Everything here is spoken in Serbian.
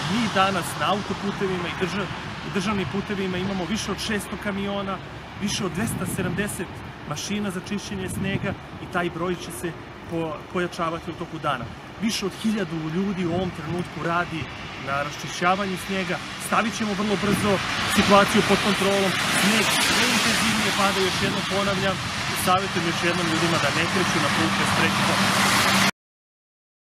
mi danas na autoputevima i državnim putevima imamo više od 600 kamiona, više od 270 mašina za čišćenje snega i taj broj će se pojačavati u toku dana. Više od 1000 ljudi u ovom trenutku radi na raščišćavanju snijega. Stavit ćemo vrlo brzo situaciju pod kontrolom. Snijeg sve intenzivnije pada, još jednom ponavljam, i savjetujem još jednom ljudima da ne kreću na put bez preko.